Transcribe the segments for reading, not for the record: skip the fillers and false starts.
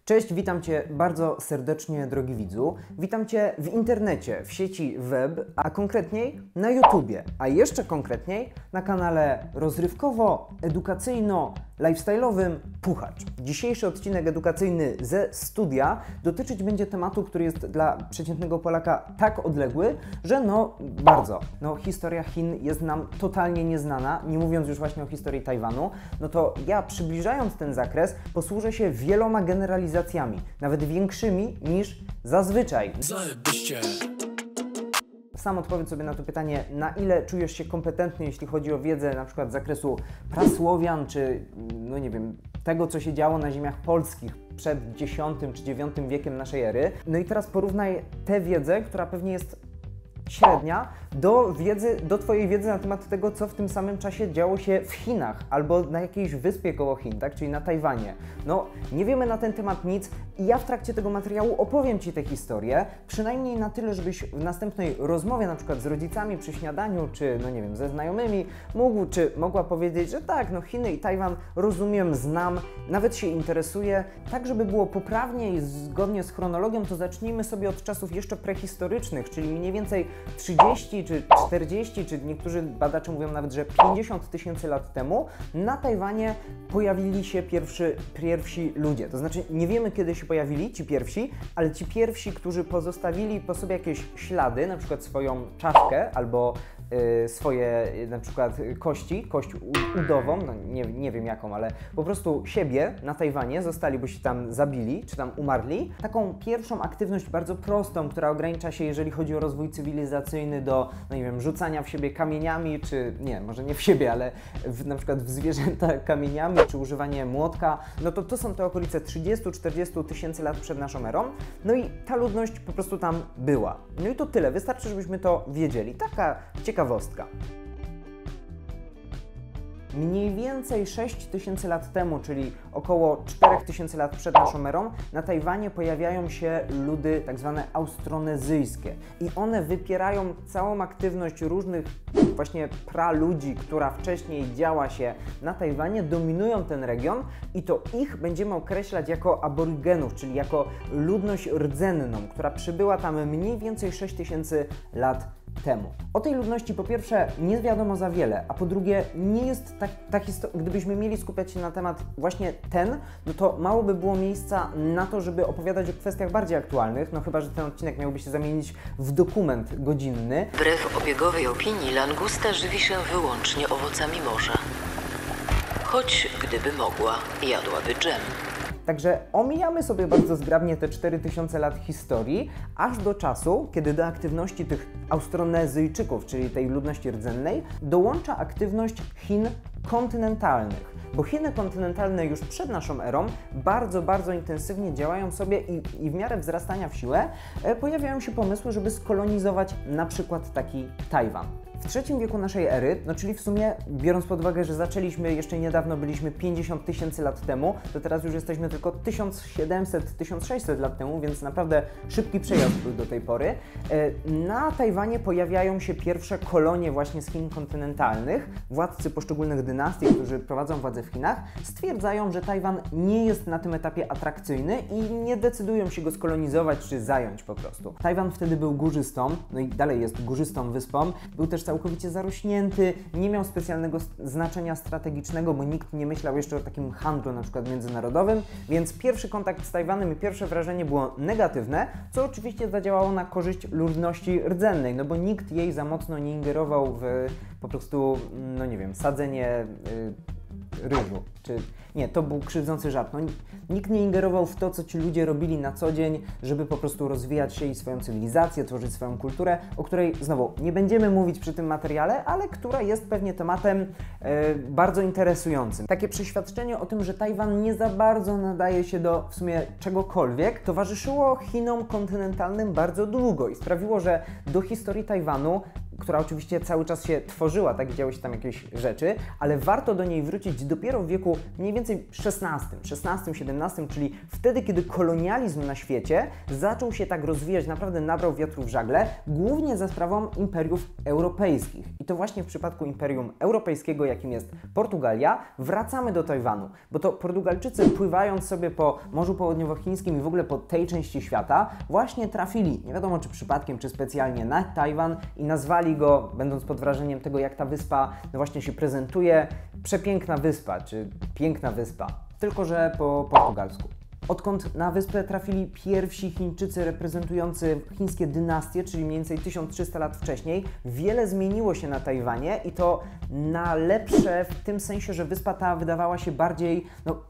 Cześć, witam Cię bardzo serdecznie, drogi widzu. Witam Cię w internecie, w sieci web, a konkretniej na YouTubie, a jeszcze konkretniej na kanale rozrywkowo-edukacyjno-lifestyle'owym Puchacz. Dzisiejszy odcinek edukacyjny ze studia dotyczyć będzie tematu, który jest dla przeciętnego Polaka tak odległy, że historia Chin jest nam totalnie nieznana, nie mówiąc już właśnie o historii Tajwanu. No to ja, przybliżając ten zakres, posłużę się wieloma generalizacjami, nawet większymi niż zazwyczaj. Zajebiście. Sam odpowiedz sobie na to pytanie, na ile czujesz się kompetentny, jeśli chodzi o wiedzę na przykład z zakresu prasłowian, czy tego, co się działo na ziemiach polskich przed X czy IX wiekiem naszej ery. No i teraz porównaj tę wiedzę, która pewnie jest średnia, do Twojej wiedzy na temat tego, co w tym samym czasie działo się w Chinach albo na jakiejś wyspie koło Chin, tak? Czyli na Tajwanie. No, nie wiemy na ten temat nic i ja w trakcie tego materiału opowiem Ci tę historię, przynajmniej na tyle, żebyś w następnej rozmowie, na przykład z rodzicami przy śniadaniu, czy ze znajomymi, mógł czy mogła powiedzieć, że tak, Chiny i Tajwan rozumiem, znam, nawet się interesuję, tak żeby było poprawnie i zgodnie z chronologią, to zacznijmy sobie od czasów jeszcze prehistorycznych, czyli mniej więcej 30 czy 40, czy niektórzy badacze mówią nawet, że 50 tysięcy lat temu na Tajwanie pojawili się pierwsi ludzie. To znaczy nie wiemy, kiedy się pojawili ci pierwsi, ale ci pierwsi, którzy pozostawili po sobie jakieś ślady, na przykład swoją czaszkę albo swoje na przykład kość udową, nie wiem jaką, ale po prostu siebie na Tajwanie zostali, bo się tam zabili, czy tam umarli. Taką pierwszą aktywność bardzo prostą, która ogranicza się, jeżeli chodzi o rozwój cywilizacyjny, do, rzucania w siebie kamieniami, czy może nie w siebie, ale na przykład w zwierzęta kamieniami, czy używanie młotka, to są te okolice 30-40 tysięcy lat przed naszą erą. No i ta ludność po prostu tam była. No i to tyle, wystarczy, żebyśmy to wiedzieli. Taka ciekawostka. Mniej więcej 6 tysięcy lat temu, czyli około 4 tysięcy lat przed naszą erą, na Tajwanie pojawiają się ludy tak zwane austronezyjskie. I one wypierają całą aktywność różnych właśnie praludzi, która wcześniej działa się na Tajwanie, dominują ten region i to ich będziemy określać jako aborygenów, czyli jako ludność rdzenną, która przybyła tam mniej więcej 6 tysięcy lat temu. O tej ludności po pierwsze nie wiadomo za wiele, a po drugie nie jest ta historia, gdybyśmy mieli skupiać się na temat właśnie to mało by było miejsca na to, żeby opowiadać o kwestiach bardziej aktualnych, chyba że ten odcinek miałby się zamienić w dokument godzinny. Wbrew obiegowej opinii langusta żywi się wyłącznie owocami morza. Choć gdyby mogła, jadłaby dżem. Także omijamy sobie bardzo zgrabnie te 4000 lat historii, aż do czasu, kiedy do aktywności tych Austronezyjczyków, czyli tej ludności rdzennej, dołącza aktywność Chin kontynentalnych. Bo Chiny kontynentalne już przed naszą erą bardzo, bardzo intensywnie działają sobie i w miarę wzrastania w siłę pojawiają się pomysły, żeby skolonizować na przykład taki Tajwan. W III wieku naszej ery, czyli w sumie biorąc pod uwagę, że zaczęliśmy jeszcze niedawno, byliśmy 50 tysięcy lat temu, to teraz już jesteśmy tylko 1700-1600 lat temu, więc naprawdę szybki przejazd był do tej pory. Na Tajwanie pojawiają się pierwsze kolonie właśnie z Chin kontynentalnych. Władcy poszczególnych dynastii, którzy prowadzą władzę w Chinach, stwierdzają, że Tajwan nie jest na tym etapie atrakcyjny i nie decydują się go skolonizować czy zająć po prostu. Tajwan wtedy był górzystą, i dalej jest górzystą wyspą, był też całkowicie zarośnięty, nie miał specjalnego znaczenia strategicznego, bo nikt nie myślał jeszcze o takim handlu na przykład międzynarodowym, więc pierwszy kontakt z Tajwanem i pierwsze wrażenie było negatywne, co oczywiście zadziałało na korzyść ludności rdzennej, bo nikt jej za mocno nie ingerował w po prostu, sadzenie ryżu, to był krzywdzący żart. Nikt nie ingerował w to, co ci ludzie robili na co dzień, żeby po prostu rozwijać się i swoją cywilizację, tworzyć swoją kulturę, o której znowu nie będziemy mówić przy tym materiale, ale która jest pewnie tematem bardzo interesującym. Takie przeświadczenie o tym, że Tajwan nie za bardzo nadaje się do w sumie czegokolwiek, towarzyszyło Chinom kontynentalnym bardzo długo i sprawiło, że do historii Tajwanu która oczywiście cały czas się tworzyła, tak, działy się tam jakieś rzeczy, ale warto do niej wrócić dopiero w wieku mniej więcej XVI-XVII, czyli wtedy, kiedy kolonializm na świecie zaczął się tak rozwijać, naprawdę nabrał wiatru w żagle, głównie za sprawą imperiów europejskich. I to właśnie w przypadku imperium europejskiego, jakim jest Portugalia, wracamy do Tajwanu, bo to Portugalczycy, pływając sobie po Morzu Południowochińskim i w ogóle po tej części świata, właśnie trafili, nie wiadomo czy przypadkiem, czy specjalnie, na Tajwan i nazwali go, będąc pod wrażeniem tego, jak ta wyspa no właśnie się prezentuje, przepiękna wyspa, czy piękna wyspa, tylko że po portugalsku. Odkąd na wyspę trafili pierwsi Chińczycy reprezentujący chińskie dynastie, czyli mniej więcej 1300 lat wcześniej, wiele zmieniło się na Tajwanie i to na lepsze w tym sensie, że wyspa ta wydawała się bardziej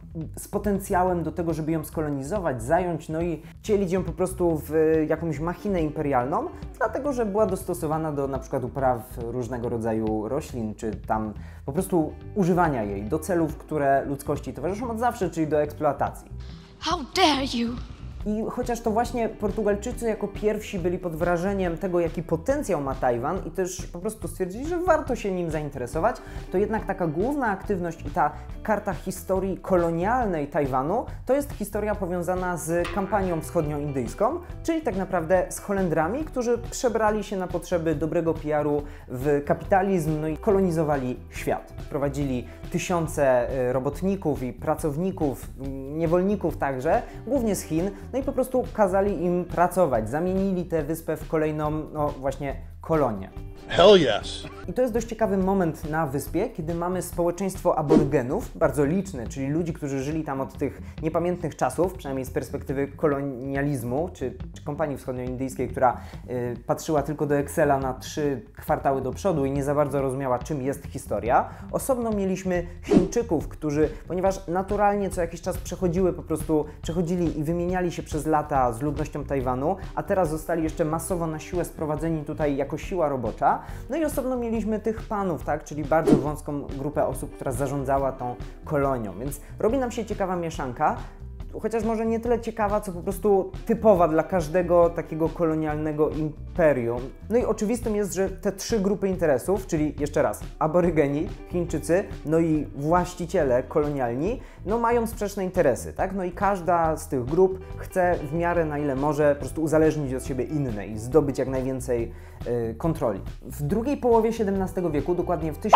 z potencjałem do tego, żeby ją skolonizować, zająć, no i wcielić ją po prostu w jakąś machinę imperialną, dlatego że była dostosowana do na przykład upraw różnego rodzaju roślin, czy tam po prostu używania jej do celów, które ludzkości towarzyszą od zawsze, czyli do eksploatacji. How dare you! I chociaż to właśnie Portugalczycy jako pierwsi byli pod wrażeniem tego, jaki potencjał ma Tajwan i też po prostu stwierdzili, że warto się nim zainteresować, to jednak taka główna aktywność i ta karta historii kolonialnej Tajwanu to jest historia powiązana z kampanią wschodnioindyjską, czyli tak naprawdę z Holendrami, którzy przebrali się na potrzeby dobrego PR-u w kapitalizm, no i kolonizowali świat. Prowadzili tysiące robotników i pracowników, niewolników także, głównie z Chin, no i po prostu kazali im pracować, zamienili tę wyspę w kolejną, no właśnie, kolonię. Hell yes! I to jest dość ciekawy moment na wyspie, kiedy mamy społeczeństwo aborygenów, bardzo liczne, czyli ludzi, którzy żyli tam od tych niepamiętnych czasów, przynajmniej z perspektywy kolonializmu, czy kompanii wschodnioindyjskiej, która patrzyła tylko do Excela na 3 kwartały do przodu i nie za bardzo rozumiała, czym jest historia. Osobno mieliśmy Chińczyków, którzy, ponieważ naturalnie co jakiś czas przechodzili i wymieniali się przez lata z ludnością Tajwanu, a teraz zostali jeszcze masowo na siłę sprowadzeni tutaj jako siła robocza. No i osobno mieliśmy tych panów, tak, czyli bardzo wąską grupę osób, która zarządzała tą kolonią, więc robi nam się ciekawa mieszanka, chociaż może nie tyle ciekawa, co po prostu typowa dla każdego takiego kolonialnego imperium. No i oczywistym jest, że te 3 grupy interesów, czyli jeszcze raz, aborygeni, Chińczycy, no i właściciele kolonialni, no mają sprzeczne interesy, tak? No i każda z tych grup chce w miarę na ile może po prostu uzależnić od siebie inne i zdobyć jak najwięcej kontroli. W drugiej połowie XVII wieku, dokładnie w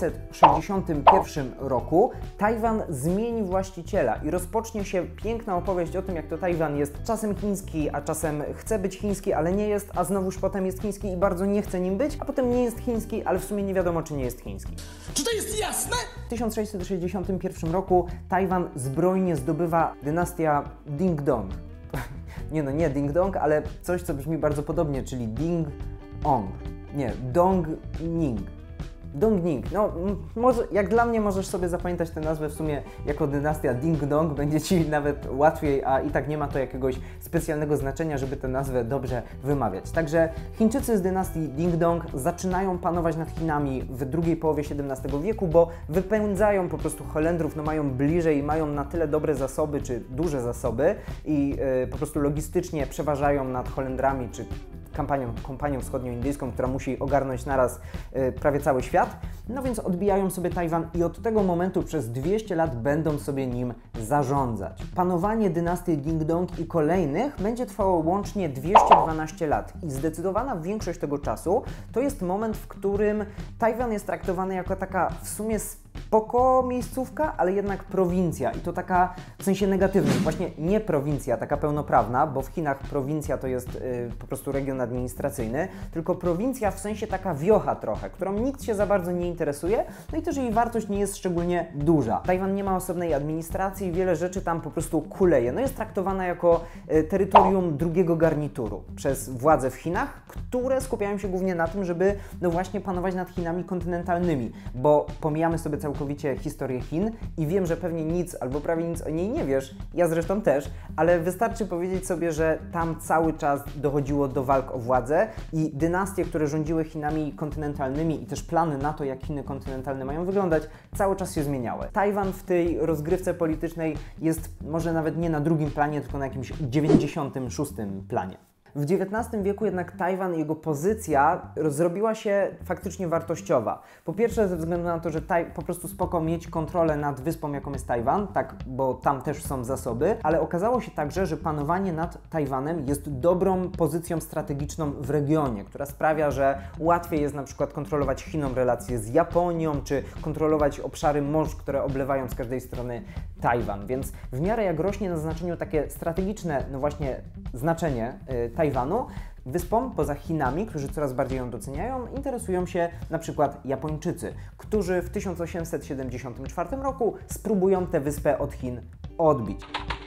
1661 roku, Tajwan zmieni właściciela i rozpocznie się piękna opowieść o tym, jak to Tajwan jest czasem chiński, a czasem chce być chiński, ale nie jest, a znowuż potem jest chiński i bardzo nie chce nim być, a potem nie jest chiński, ale w sumie nie wiadomo, czy nie jest chiński. Czy to jest jasne? W 1661 roku Tajwan zbrojnie zdobywa dynastia Ding Dong. nie Ding Dong, ale coś, co brzmi bardzo podobnie, czyli Ding Ong. Nie, Dong Ning. Dong Ning. No, może, jak dla mnie możesz sobie zapamiętać tę nazwę w sumie jako dynastia Ding Dong, będzie Ci nawet łatwiej, a i tak nie ma to jakiegoś specjalnego znaczenia, żeby tę nazwę dobrze wymawiać. Także Chińczycy z dynastii Ding Dong zaczynają panować nad Chinami w drugiej połowie XVII wieku, bo wypędzają po prostu Holendrów, no mają bliżej, mają na tyle dobre zasoby, czy duże zasoby i po prostu logistycznie przeważają nad Holendrami, czy kompanią wschodnioindyjską, która musi ogarnąć naraz prawie cały świat. No więc odbijają sobie Tajwan i od tego momentu przez 200 lat będą sobie nim zarządzać. Panowanie dynastii Ding Dong i kolejnych będzie trwało łącznie 212 lat i zdecydowana większość tego czasu to jest moment, w którym Tajwan jest traktowany jako taka w sumie spoko miejscówka, ale jednak prowincja i to taka w sensie negatywnym, właśnie nie prowincja taka pełnoprawna, bo w Chinach prowincja to jest po prostu region administracyjny, tylko prowincja w sensie taka wiocha trochę, którą nikt się za bardzo nie interesuje, no i też jej wartość nie jest szczególnie duża. Tajwan nie ma osobnej administracji i wiele rzeczy tam po prostu kuleje. No jest traktowana jako terytorium drugiego garnituru przez władze w Chinach, które skupiają się głównie na tym, żeby no właśnie panować nad Chinami kontynentalnymi, bo pomijamy sobie całkowicie historię Chin i wiem, że pewnie nic albo prawie nic o niej nie wiesz, ja zresztą też, ale wystarczy powiedzieć sobie, że tam cały czas dochodziło do walk o władzę i dynastie, które rządziły Chinami kontynentalnymi i też plany na to, jak Chiny kontynentalne mają wyglądać, cały czas się zmieniały. Tajwan w tej rozgrywce politycznej jest może nawet nie na drugim planie, tylko na jakimś 96. planie. W XIX wieku jednak Tajwan i jego pozycja zrobiła się faktycznie wartościowa. Po pierwsze ze względu na to, że po prostu spoko mieć kontrolę nad wyspą, jaką jest Tajwan, tak, bo tam też są zasoby, ale okazało się także, że panowanie nad Tajwanem jest dobrą pozycją strategiczną w regionie, która sprawia, że łatwiej jest na przykład kontrolować Chinom relacje z Japonią, czy kontrolować obszary morz, które oblewają z każdej strony Tajwan. Więc w miarę jak rośnie na znaczeniu takie strategiczne, no właśnie, znaczenie Tajwanu, wyspą, poza Chinami, którzy coraz bardziej ją doceniają, interesują się na przykład Japończycy, którzy w 1874 roku spróbują tę wyspę od Chin odbić.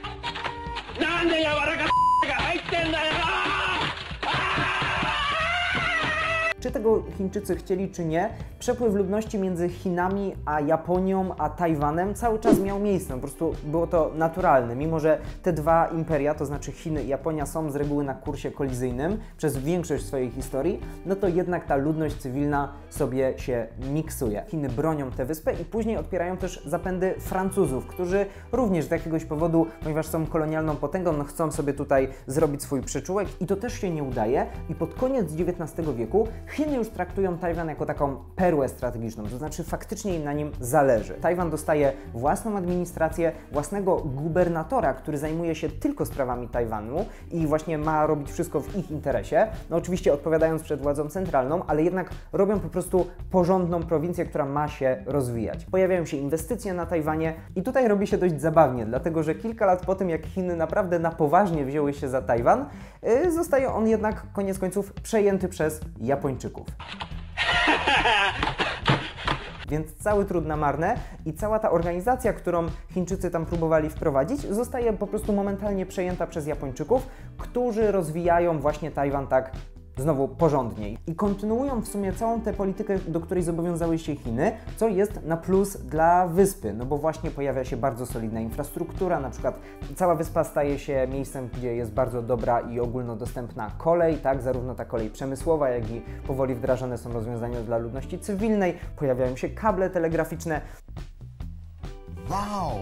Czy tego Chińczycy chcieli, czy nie, przepływ ludności między Chinami a Japonią, a Tajwanem cały czas miał miejsce. Po prostu było to naturalne. Mimo że te dwa imperia, to znaczy Chiny i Japonia, są z reguły na kursie kolizyjnym przez większość swojej historii, no to jednak ta ludność cywilna sobie się miksuje. Chiny bronią tę wyspę i później odpierają też zapędy Francuzów, którzy również z jakiegoś powodu, ponieważ są kolonialną potęgą, no chcą sobie tutaj zrobić swój przyczółek i to też się nie udaje. I pod koniec XIX wieku Chiny już traktują Tajwan jako taką perłę strategiczną, to znaczy faktycznie im na nim zależy. Tajwan dostaje własną administrację, własnego gubernatora, który zajmuje się tylko sprawami Tajwanu i właśnie ma robić wszystko w ich interesie. No oczywiście odpowiadając przed władzą centralną, ale jednak robią po prostu porządną prowincję, która ma się rozwijać. Pojawiają się inwestycje na Tajwanie i tutaj robi się dość zabawnie, dlatego że kilka lat po tym, jak Chiny naprawdę na poważnie wzięły się za Tajwan, zostaje on jednak koniec końców przejęty przez Japończyków. Więc cały trud na marne i cała ta organizacja, którą Chińczycy tam próbowali wprowadzić, zostaje po prostu momentalnie przejęta przez Japończyków, którzy rozwijają właśnie Tajwan tak znowu porządniej. I kontynuują w sumie całą tę politykę, do której zobowiązały się Chiny, co jest na plus dla wyspy, no bo właśnie pojawia się bardzo solidna infrastruktura, na przykład cała wyspa staje się miejscem, gdzie jest bardzo dobra i ogólnodostępna kolej, tak, zarówno ta kolej przemysłowa, jak i powoli wdrażane są rozwiązania dla ludności cywilnej, pojawiają się kable telegraficzne. Wow!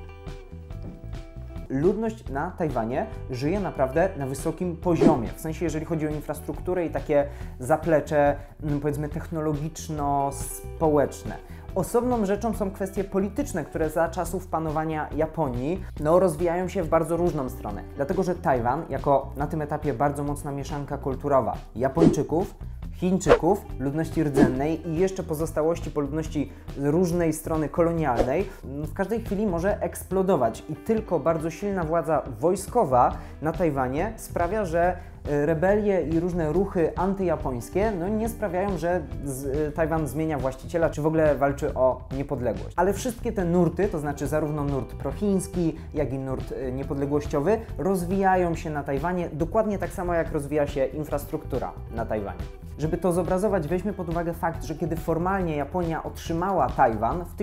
Ludność na Tajwanie żyje naprawdę na wysokim poziomie, w sensie jeżeli chodzi o infrastrukturę i takie zaplecze, powiedzmy, technologiczno-społeczne. Osobną rzeczą są kwestie polityczne, które za czasów panowania Japonii rozwijają się w bardzo różną stronę. Dlatego, że Tajwan, jako na tym etapie bardzo mocna mieszanka kulturowa Japończyków, Chińczyków, ludności rdzennej i jeszcze pozostałości po ludności z różnej strony kolonialnej, w każdej chwili może eksplodować i tylko bardzo silna władza wojskowa na Tajwanie sprawia, że rebelie i różne ruchy antyjapońskie nie sprawiają, że Tajwan zmienia właściciela, czy w ogóle walczy o niepodległość. Ale wszystkie te nurty, to znaczy zarówno nurt prochiński, jak i nurt niepodległościowy, rozwijają się na Tajwanie dokładnie tak samo, jak rozwija się infrastruktura na Tajwanie. Żeby to zobrazować, weźmy pod uwagę fakt, że kiedy formalnie Japonia otrzymała Tajwan w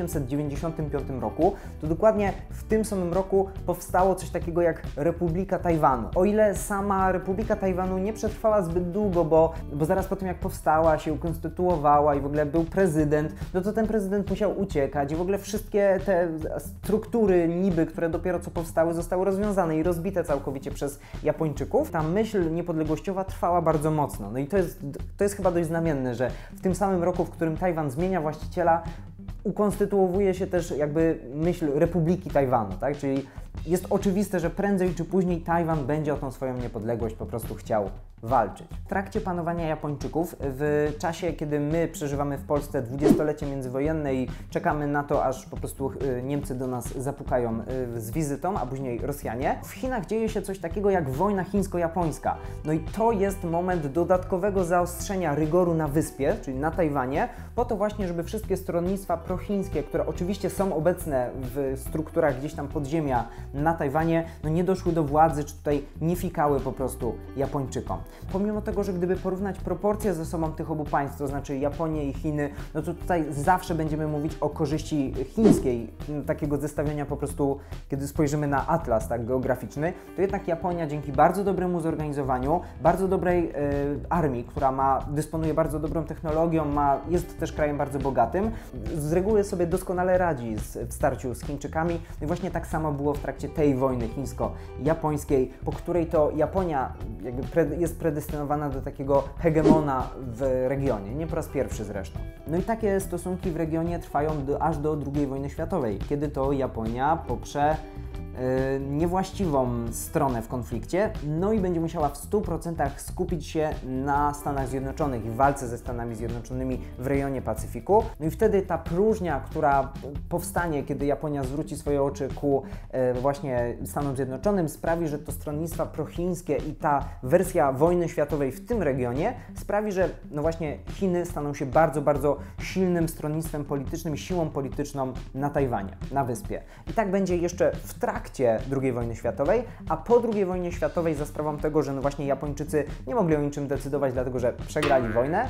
1895 roku, to dokładnie w tym samym roku powstało coś takiego jak Republika Tajwanu. O ile sama Republika Tajwanu nie przetrwała zbyt długo, bo zaraz po tym jak powstała, się ukonstytuowała i w ogóle był prezydent, no to ten prezydent musiał uciekać i w ogóle wszystkie te struktury niby, które dopiero co powstały, zostały rozwiązane i rozbite całkowicie przez Japończyków. Ta myśl niepodległościowa trwała bardzo mocno. No i to jest chyba dość znamienne, że w tym samym roku, w którym Tajwan zmienia właściciela, ukonstytuowuje się też jakby myśl Republiki Tajwanu, tak? Czyli jest oczywiste, że prędzej czy później Tajwan będzie o tą swoją niepodległość po prostu chciał walczyć. W trakcie panowania Japończyków, w czasie, kiedy my przeżywamy w Polsce dwudziestolecie międzywojenne i czekamy na to, aż po prostu Niemcy do nas zapukają z wizytą, a później Rosjanie, w Chinach dzieje się coś takiego jak wojna chińsko-japońska. No i to jest moment dodatkowego zaostrzenia rygoru na wyspie, czyli na Tajwanie, po to właśnie, żeby wszystkie stronnictwa prochińskie, które oczywiście są obecne w strukturach gdzieś tam podziemia na Tajwanie, nie doszły do władzy, czy tutaj nie fikały po prostu Japończykom. Pomimo tego, że gdyby porównać proporcje ze sobą tych obu państw, to znaczy Japonię i Chiny, no to tutaj zawsze będziemy mówić o korzyści chińskiej, takiego zestawienia po prostu, kiedy spojrzymy na atlas tak geograficzny, to jednak Japonia dzięki bardzo dobremu zorganizowaniu, bardzo dobrej armii, która dysponuje bardzo dobrą technologią, jest też krajem bardzo bogatym, z reguły sobie doskonale radzi w starciu z Chińczykami. I właśnie tak samo było w trakcie trakcie tej wojny chińsko-japońskiej, po której to Japonia jest predestynowana do takiego hegemona w regionie, nie po raz pierwszy zresztą. No i takie stosunki w regionie trwają aż do II wojny światowej, kiedy to Japonia poprze niewłaściwą stronę w konflikcie, no i będzie musiała w 100% skupić się na Stanach Zjednoczonych i walce ze Stanami Zjednoczonymi w rejonie Pacyfiku. No i wtedy ta próżnia, która powstanie, kiedy Japonia zwróci swoje oczy ku właśnie Stanom Zjednoczonym, sprawi, że to stronnictwa prochińskie i ta wersja wojny światowej w tym regionie sprawi, że no właśnie Chiny staną się bardzo, bardzo silnym stronnictwem politycznym, siłą polityczną na Tajwanie, na wyspie. I tak będzie jeszcze w trakcie II wojny światowej, a po II wojnie światowej za sprawą tego, że no właśnie Japończycy nie mogli o niczym decydować, dlatego że przegrali wojnę,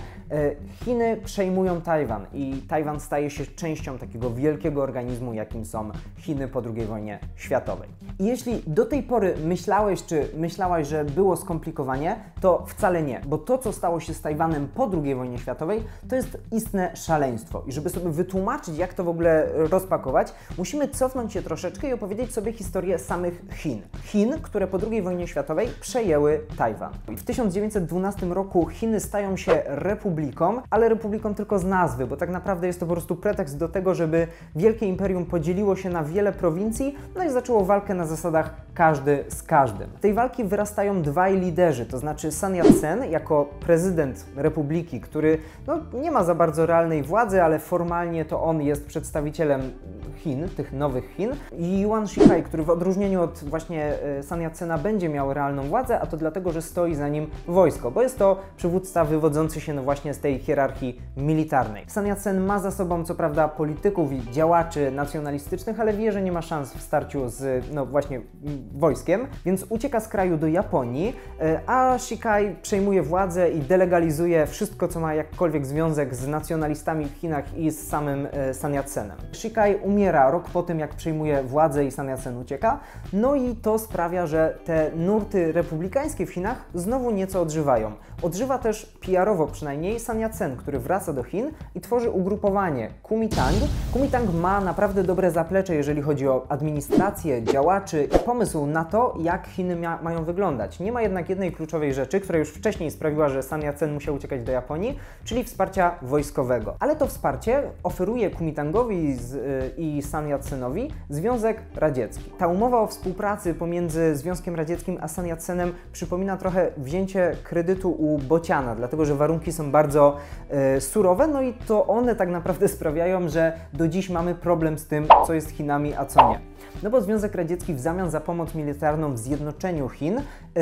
Chiny przejmują Tajwan i Tajwan staje się częścią takiego wielkiego organizmu, jakim są Chiny po II wojnie światowej. I jeśli do tej pory myślałeś, czy myślałaś, że było skomplikowanie, to wcale nie, bo to, co stało się z Tajwanem po II wojnie światowej, to jest istne szaleństwo. I żeby sobie wytłumaczyć, jak to w ogóle rozpakować, musimy cofnąć się troszeczkę i opowiedzieć sobie historię samych Chin. Chin, które po II wojnie światowej przejęły Tajwan. W 1912 roku Chiny stają się republiką, ale republiką tylko z nazwy, bo tak naprawdę jest to po prostu pretekst do tego, żeby wielkie imperium podzieliło się na wiele prowincji, no i zaczęło walkę na zasadach każdy z każdym. Z tej walki wyrastają dwaj liderzy, to znaczy Sun Yat-sen jako prezydent republiki, który no, nie ma za bardzo realnej władzy, ale formalnie to on jest przedstawicielem Chin, tych nowych Chin, i Yuan Shikai, który w odróżnieniu od właśnie Sun Yat-sena będzie miał realną władzę, a to dlatego, że stoi za nim wojsko, bo jest to przywódca wywodzący się no właśnie z tej hierarchii militarnej. Sun Yat-sen ma za sobą co prawda polityków i działaczy nacjonalistycznych, ale wie, że nie ma szans w starciu z no właśnie wojskiem, więc ucieka z kraju do Japonii, a Shikai przejmuje władzę i delegalizuje wszystko, co ma jakkolwiek związek z nacjonalistami w Chinach i z samym Sun Yat-senem. Shikai umiera rok po tym, jak przejmuje władzę i Sun Yat-sen ucieka, no i to sprawia, że te nurty republikańskie w Chinach znowu nieco odżywają. Odżywa też PR-owo przynajmniej Sun Yat-sen, który wraca do Chin i tworzy ugrupowanie Kuomintang. Kuomintang ma naprawdę dobre zaplecze, jeżeli chodzi o administrację, działaczy i pomysł na to, jak Chiny mają wyglądać. Nie ma jednak jednej kluczowej rzeczy, która już wcześniej sprawiła, że Sun Yat-sen musiał uciekać do Japonii, czyli wsparcia wojskowego. Ale to wsparcie oferuje Kuomintangowi i Sun Yat-senowi Związek Radziecki. Ta umowa o współpracy pomiędzy Związkiem Radzieckim a Sun Yat-senem przypomina trochę wzięcie kredytu u bociana, dlatego że warunki są bardzo surowe, no i to one tak naprawdę sprawiają, że do dziś mamy problem z tym, co jest Chinami, a co nie. No bo Związek Radziecki w zamian za pomoc militarną w zjednoczeniu Chin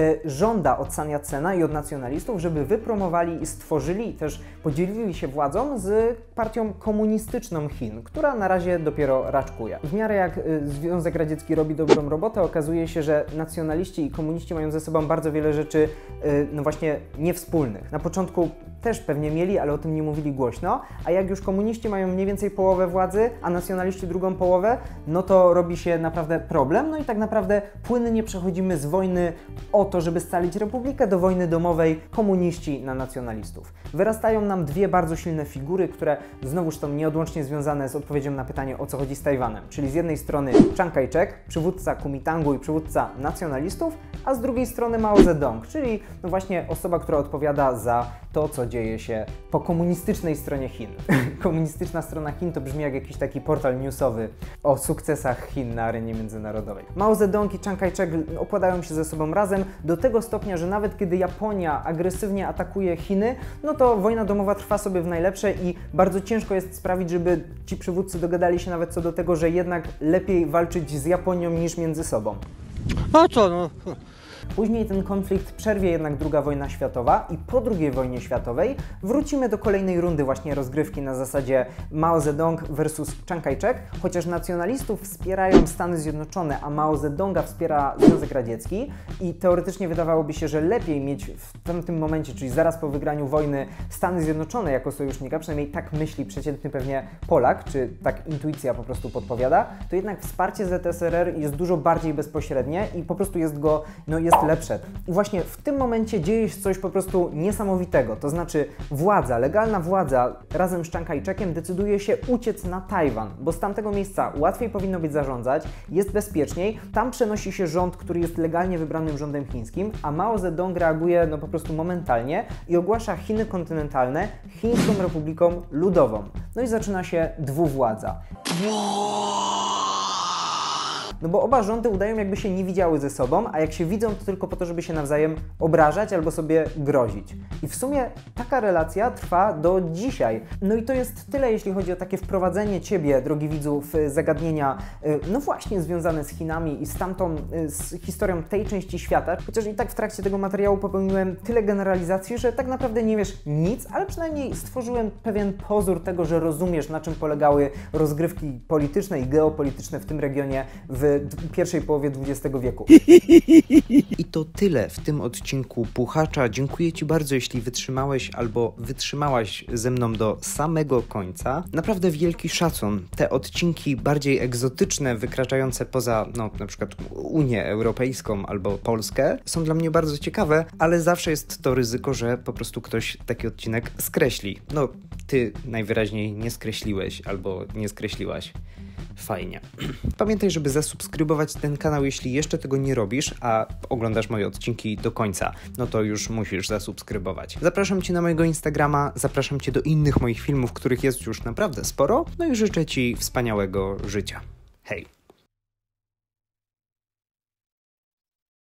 żąda od Sun Yat-sena i od nacjonalistów, żeby wypromowali i stworzyli i też podzielili się władzą z partią komunistyczną Chin, która na razie dopiero raczkuje. W miarę jak Związek Radziecki robi dobrą robotę, okazuje się, że nacjonaliści i komuniści mają ze sobą bardzo wiele rzeczy no właśnie niewspólnych. Na początku też pewnie mieli, ale o tym nie mówili głośno, a jak już komuniści mają mniej więcej połowę władzy, a nacjonaliści drugą połowę, no to robi się naprawdę problem, no i tak naprawdę płynnie przechodzimy z wojny o to, żeby scalić republikę, do wojny domowej komuniści na nacjonalistów. Wyrastają nam dwie bardzo silne figury, które znowuż są nieodłącznie związane z odpowiedzią na pytanie, o co chodzi z Tajwanem. Czyli z jednej strony Chiang Kai-shek, przywódca Kuomintangu i przywódca nacjonalistów, a z drugiej strony Mao Zedong, czyli no właśnie osoba, która odpowiada za to, co dzieje się po komunistycznej stronie Chin. Komunistyczna strona Chin to brzmi jak jakiś taki portal newsowy o sukcesach Chin na arenie międzynarodowej. Mao Zedong i Chiang Kai-shek okładają się ze sobą razem do tego stopnia, że nawet kiedy Japonia agresywnie atakuje Chiny, no to wojna domowa trwa sobie w najlepsze i bardzo ciężko jest sprawić, żeby ci przywódcy dogadali się nawet co do tego, że jednak lepiej walczyć z Japonią niż między sobą. A co no? Później ten konflikt przerwie jednak II wojna światowa i po II wojnie światowej wrócimy do kolejnej rundy właśnie rozgrywki na zasadzie Mao Zedong versus Chiang Kai-shek, chociaż nacjonalistów wspierają Stany Zjednoczone, a Mao Zedonga wspiera Związek Radziecki i teoretycznie wydawałoby się, że lepiej mieć w tamtym momencie, czyli zaraz po wygraniu wojny, Stany Zjednoczone jako sojusznika, przynajmniej tak myśli przeciętny pewnie Polak, czy tak intuicja po prostu podpowiada, to jednak wsparcie ZSRR jest dużo bardziej bezpośrednie i po prostu jest jest lepsze. I właśnie w tym momencie dzieje się coś po prostu niesamowitego, to znaczy władza, legalna władza razem z Chiang Kai-shekiem decyduje się uciec na Tajwan, bo z tamtego miejsca łatwiej powinno być zarządzać, jest bezpieczniej, tam przenosi się rząd, który jest legalnie wybranym rządem chińskim, a Mao Zedong reaguje po prostu momentalnie i ogłasza Chiny kontynentalne Chińską Republiką Ludową. No i zaczyna się dwuwładza. No bo oba rządy udają, jakby się nie widziały ze sobą, a jak się widzą, to tylko po to, żeby się nawzajem obrażać albo sobie grozić. I w sumie taka relacja trwa do dzisiaj. No i to jest tyle, jeśli chodzi o takie wprowadzenie Ciebie, drogi widzu, w zagadnienia, no właśnie związane z Chinami i z historią tej części świata. Chociaż i tak w trakcie tego materiału popełniłem tyle generalizacji, że tak naprawdę nie wiesz nic, ale przynajmniej stworzyłem pewien pozór tego, że rozumiesz, na czym polegały rozgrywki polityczne i geopolityczne w tym regionie w pierwszej połowie XX wieku. I to tyle w tym odcinku Puchacza. Dziękuję Ci bardzo, jeśli wytrzymałeś albo wytrzymałaś ze mną do samego końca. Naprawdę wielki szacun. Te odcinki bardziej egzotyczne, wykraczające poza, na przykład Unię Europejską albo Polskę, są dla mnie bardzo ciekawe, ale zawsze jest to ryzyko, że po prostu ktoś taki odcinek skreśli. No, Ty najwyraźniej nie skreśliłeś albo nie skreśliłaś. Fajnie. Pamiętaj, żeby zasubskrybować ten kanał, jeśli jeszcze tego nie robisz, a oglądasz moje odcinki do końca, no to już musisz zasubskrybować. Zapraszam Cię na mojego Instagrama, zapraszam Cię do innych moich filmów, których jest już naprawdę sporo, no i życzę Ci wspaniałego życia. Hej!